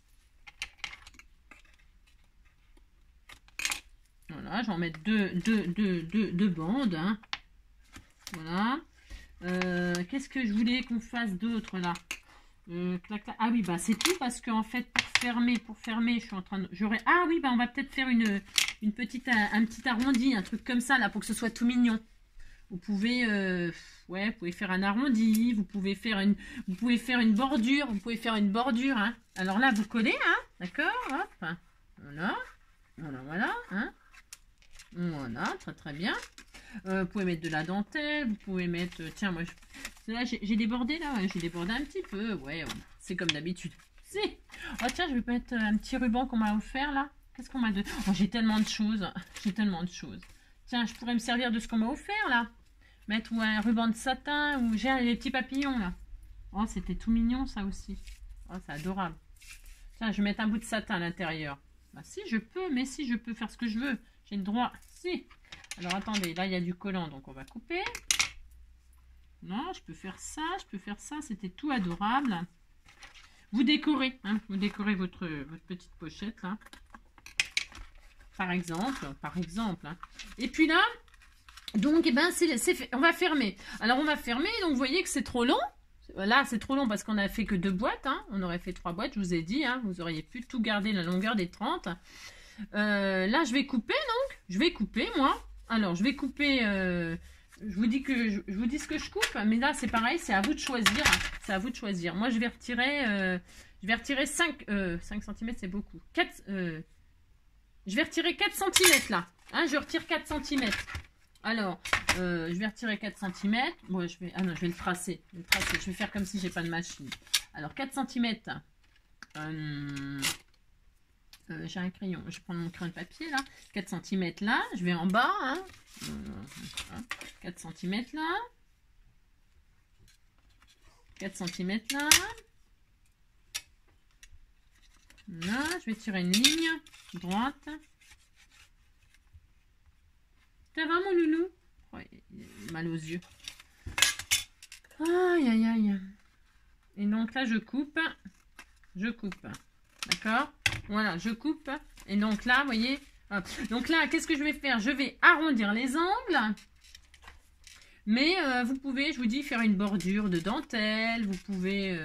Voilà, j'en mets deux bandes. Hein. Voilà. Qu'est-ce que je voulais qu'on fasse d'autre là? Ah oui, bah c'est tout parce qu'en fait pour fermer, je suis en train de... Ah oui, bah on va peut-être faire un petit arrondi, un truc comme ça là pour que ce soit tout mignon. Vous pouvez, ouais, vous pouvez faire un arrondi, vous pouvez faire une bordure, hein. Alors là vous collez, hein, D'accord, hop. Voilà. Voilà, voilà. Hein. Voilà, très très bien. Vous pouvez mettre de la dentelle, vous pouvez mettre... tiens, moi, là, j'ai débordé, là. Ouais, j'ai débordé un petit peu. Ouais, c'est comme d'habitude. Si. Oh, tiens, je vais mettre un petit ruban qu'on m'a offert, là. Qu'est-ce qu'on m'a donné? Oh, j'ai tellement de choses. J'ai tellement de choses. Tiens, je pourrais me servir de ce qu'on m'a offert, là. Mettre ou un ruban de satin, ou j'ai les petits papillons, là. Oh, c'était tout mignon, ça aussi. Oh, c'est adorable. Tiens, je vais mettre un bout de satin à l'intérieur. Bah, si, je peux, mais si, je peux faire ce que je veux. J'ai le droit. Si. Alors, attendez, là, il y a du collant, donc on va couper. Non, je peux faire ça, je peux faire ça. C'était tout adorable. Vous décorez, hein, vous décorez votre petite pochette, là. Par exemple. Hein. Et puis là, donc, eh ben, c'est fait. On va fermer. Alors, on va fermer, donc vous voyez que c'est trop long. Là, c'est trop long parce qu'on a fait que 2 boîtes. Hein. On aurait fait 3 boîtes, je vous ai dit. Hein. Vous auriez pu tout garder la longueur des 30. Là, je vais couper, donc. Je vais couper, moi. Alors, je vais couper... je vous dis ce que je coupe. Mais là, c'est pareil, c'est à vous de choisir. C'est à vous de choisir. Moi, je vais retirer 5 cm, c'est beaucoup. 4, je vais retirer 4 cm, là. Hein, je retire 4 cm. Alors, je vais retirer 4 cm. Bon, je vais le tracer. Je vais faire comme si j'ai pas de machine. Alors, 4 cm. J'ai un crayon. Je vais prendre mon crayon de papier, là. 4 cm, là. Je vais en bas. Hein. 4 cm, là. 4 cm, là. Là, je vais tirer une ligne droite. Ça va, mon loulou? Ouais, il a mal aux yeux. Aïe, aïe, aïe. Et donc là, je coupe. D'accord? Voilà, je coupe. Et donc là, vous voyez. Hop. Donc là, qu'est-ce que je vais faire? Je vais arrondir les angles. Mais vous pouvez, je vous dis, faire une bordure de dentelle. Vous pouvez...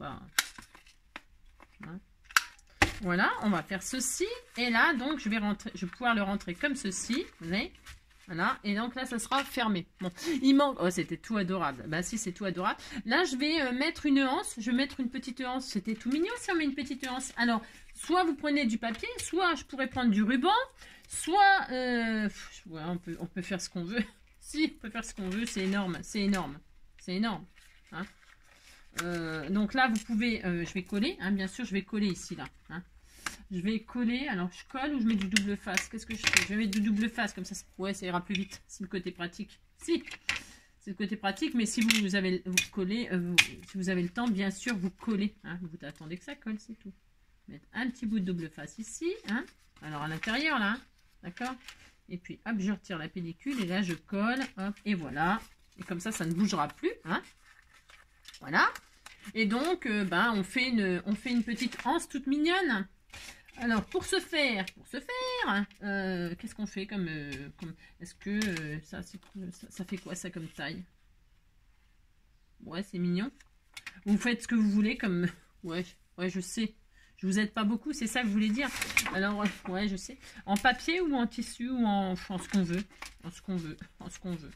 Voilà, on va faire ceci. Et là, donc, je vais pouvoir le rentrer comme ceci. Vous voyez? Voilà, et donc là, ça sera fermé. Bon, il manque... Oh, c'était tout adorable. Bah si, c'est tout adorable. Là, je vais mettre une anse. Je vais mettre une petite anse. C'était tout mignon si on met une petite anse. Alors, soit vous prenez du papier, soit je pourrais prendre du ruban, soit... Ouais, on peut faire ce qu'on veut. Si, on peut faire ce qu'on veut. C'est énorme, c'est énorme. C'est énorme. Hein. Donc là, vous pouvez... je vais coller, hein, bien sûr, je vais coller ici, là. Hein. Je vais coller, alors je colle ou je mets du double face? Qu'est-ce que je fais? Je vais mettre du double face, comme ça, ouais, ça ira plus vite. C'est le côté pratique. Si, c'est le côté pratique, mais si vous avez le temps, bien sûr, vous collez. Hein, vous attendez que ça colle, c'est tout. Mettre un petit bout de double face ici. Hein, alors à l'intérieur, là. Hein, d'accord? Et puis, hop, je retire la pellicule et là, je colle. Hop, et voilà. Et comme ça ne bougera plus. Hein, voilà. Et donc, on fait une petite anse toute mignonne. Alors, pour ce faire, qu'est-ce qu'on fait comme est-ce que ça fait quoi ça comme taille? Ouais, c'est mignon. Vous faites ce que vous voulez comme... Ouais, je sais. Je vous aide pas beaucoup, c'est ça que je voulais dire. Alors, ouais, je sais. En papier ou en tissu ou en ce qu'on veut. En ce qu'on veut.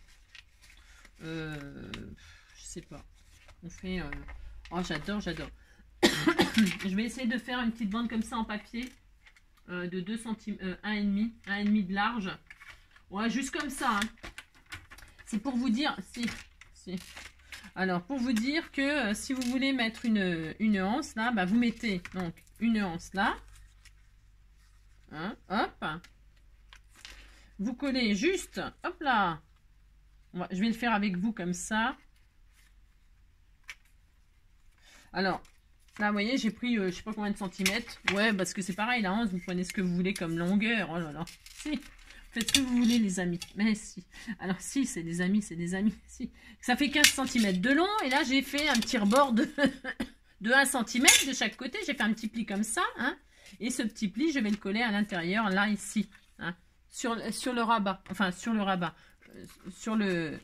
Je sais pas. On fait... Oh, j'adore. Je vais essayer de faire une petite bande comme ça en papier de 2 cm, 1,5 de large. Ouais, juste comme ça. Hein. C'est pour vous dire, si. Alors, pour vous dire que si vous voulez mettre une anse là, vous mettez donc une anse là. Hein, hop. Vous collez juste, hop là. Je vais le faire avec vous comme ça. Alors, là, vous voyez, j'ai pris, je sais pas combien de centimètres. Ouais, parce que c'est pareil, la 11, vous prenez ce que vous voulez comme longueur. Oh là là. Si, faites ce que vous voulez, les amis. Mais si. Alors, si, c'est des amis. Si. Ça fait 15 cm de long. Et là, j'ai fait un petit rebord de 1 cm de chaque côté. J'ai fait un petit pli comme ça. Hein, et ce petit pli, je vais le coller à l'intérieur, là, ici. Hein, sur le rabat. Enfin, sur le rabat. Sur le...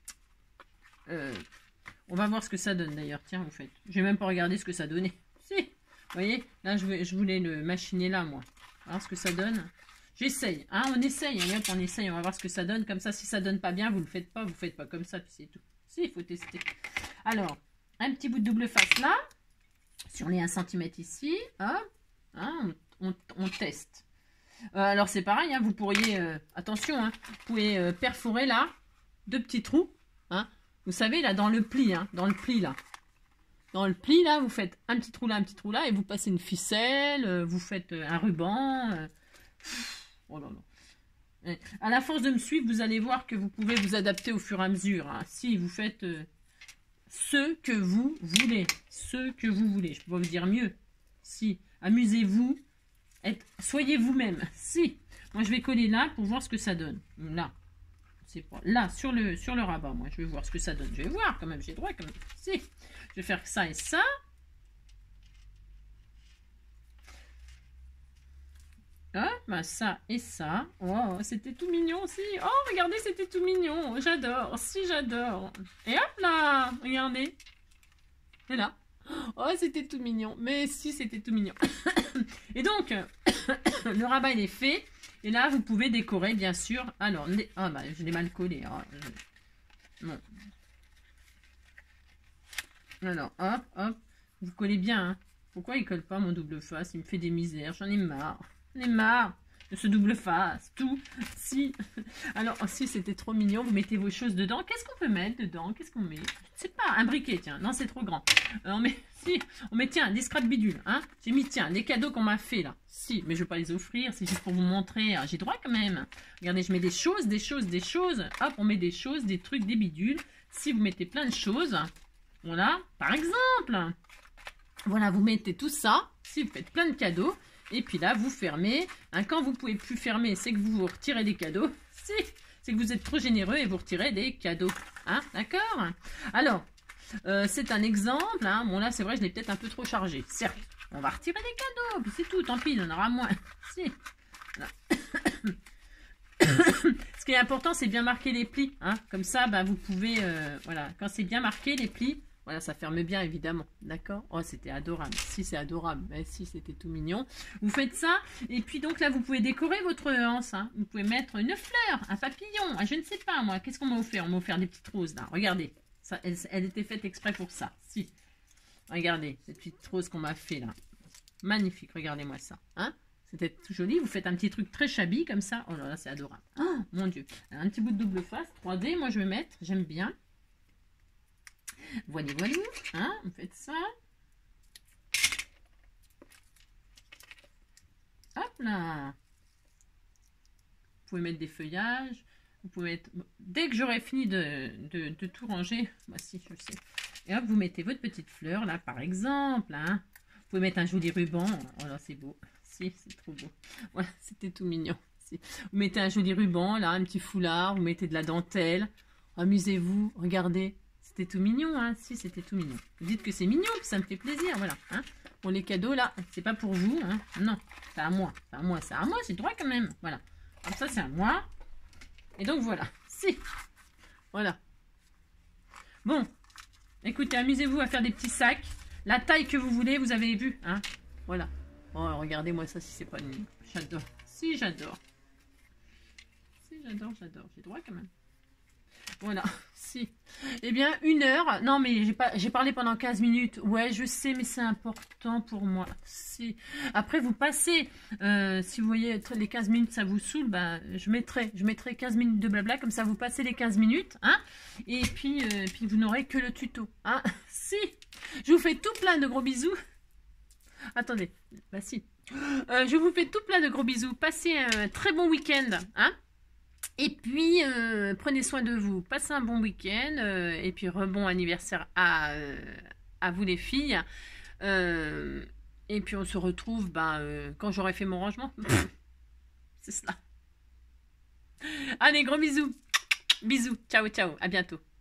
on va voir ce que ça donne d'ailleurs. Tiens, en fait. Je vais même pas regarder ce que ça donnait. Si. Vous voyez, là, je voulais le machiner là, moi. On va voir ce que ça donne. J'essaye. Hein, on essaye. Hein, on essaye. On va voir ce que ça donne. Comme ça, si ça donne pas bien, vous le faites pas. Vous faites pas comme ça, puis c'est tout. Si, il faut tester. Alors, un petit bout de double face là. Sur les 1 cm ici. Hop. Hein, on teste. Alors c'est pareil, hein, vous pourriez, attention, hein, vous pouvez perforer là, 2 petits trous. Hein, vous savez, là, dans le pli, hein, dans le pli, là. Dans le pli, là, vous faites un petit trou là, et vous passez une ficelle, vous faites un ruban. Oh là là. À la force de me suivre, vous allez voir que vous pouvez vous adapter au fur et à mesure. Hein. Si vous faites ce que vous voulez. Ce que vous voulez. Je peux pas vous dire mieux. Si. Amusez-vous. Soyez vous-même. Si. Moi, je vais coller là pour voir ce que ça donne. Là. C'est pas là, sur le rabat. Moi, je vais voir ce que ça donne. Je vais voir quand même. J'ai droit quand même. Si. Je vais faire ça et ça. Hop, ben ça et ça. Oh, c'était tout mignon aussi. Oh, regardez, c'était tout mignon. J'adore. Si, j'adore. Et hop là, regardez. Et là. Oh, c'était tout mignon. Mais si, c'était tout mignon. Et donc, le rabat, il est fait. Et là, vous pouvez décorer, bien sûr. Alors, ah, bah, je l'ai mal collé. Bon. Alors, hop, hop. Vous collez bien, hein. Pourquoi il colle pas mon double face? Il me fait des misères. J'en ai marre. J'en ai marre de ce double face. Tout. Si. Alors, si c'était trop mignon, vous mettez vos choses dedans. Qu'est-ce qu'on peut mettre dedans? Qu'est-ce qu'on met? C'est pas un briquet, tiens. Non, c'est trop grand. On met, si, on met, tiens, des scraps bidules. Hein. J'ai mis, tiens, les cadeaux qu'on m'a fait là. Si, mais je vais pas les offrir. C'est juste pour vous montrer. J'ai droit quand même. Regardez, je mets des choses, des choses, des choses. Hop, on met des choses, des trucs, des bidules. Si vous mettez plein de choses, voilà, par exemple. Voilà, vous mettez tout ça. Si vous faites plein de cadeaux. Et puis là, vous fermez. Hein, quand vous ne pouvez plus fermer, c'est que vous vous retirez des cadeaux. Si, c'est que vous êtes trop généreux et vous retirez des cadeaux. Hein, d'accord? Alors, c'est un exemple. Hein. Bon, là, c'est vrai, je l'ai peut-être un peu trop chargé. Certes, on va retirer des cadeaux. Puis c'est tout, tant pis, il en aura moins. Si. Ce qui est important, c'est bien marquer les plis. Hein. Comme ça, bah, vous pouvez... voilà, quand c'est bien marqué, les plis... Voilà, ça ferme bien, évidemment. D'accord? Oh, c'était adorable. Si, c'est adorable. Mais si, c'était tout mignon. Vous faites ça. Et puis, donc, là, vous pouvez décorer votre anse. Hein. Vous pouvez mettre une fleur, un papillon. Je ne sais pas, moi. Qu'est-ce qu'on m'a offert? On m'a offert des petites roses, là. Regardez. Ça, elle était faite exprès pour ça. Si. Regardez, cette petite rose qu'on m'a fait, là. Magnifique. Regardez-moi ça. Hein? C'était tout joli. Vous faites un petit truc très shabby, comme ça. Oh là là, c'est adorable. Oh, mon Dieu. Un petit bout de double face. 3D, moi, je vais mettre. J'aime bien. Voilà, voilà, hein, vous faites ça. Hop là. Vous pouvez mettre des feuillages. Vous pouvez mettre... Dès que j'aurai fini de tout ranger, voici, je sais. Et hop, vous mettez votre petite fleur, là, par exemple. Hein. Vous pouvez mettre un joli ruban. Oh là, c'est beau. Si, c'est trop beau. Voilà, c'était tout mignon. Si. Vous mettez un joli ruban, là, un petit foulard. Vous mettez de la dentelle. Amusez-vous, regardez. C'était tout mignon, hein. Si, c'était tout mignon. Vous dites que c'est mignon, que ça me fait plaisir, voilà. Hein. Pour les cadeaux, là, c'est pas pour vous, hein. Non, c'est à moi. C'est à moi, c'est à moi, j'ai droit quand même. Voilà. Comme ça, c'est à moi. Et donc, voilà. Si. Voilà. Bon. Écoutez, amusez-vous à faire des petits sacs. La taille que vous voulez, vous avez vu, hein. Voilà. Oh, regardez-moi ça, si c'est pas mignon. J'adore. Si, j'adore. Si, j'adore, j'adore. J'ai droit quand même. Voilà, si. Eh bien, 1 heure. Non, mais j'ai parlé pendant 15 minutes. Ouais, je sais, mais c'est important pour moi. Si. Après, vous passez. Si vous voyez les 15 minutes, ça vous saoule, ben, je mettrai 15 minutes de blabla. Comme ça, vous passez les 15 minutes. Hein, et puis vous n'aurez que le tuto. Hein, si. Je vous fais tout plein de gros bisous. Attendez. Bah, si. Je vous fais tout plein de gros bisous. Passez un très bon week-end. Hein. Et puis, prenez soin de vous, passez un bon week-end, et puis bon anniversaire à vous les filles. Et puis on se retrouve quand j'aurai fait mon rangement. C'est cela. Allez, gros bisous. Bisous, ciao, ciao, à bientôt.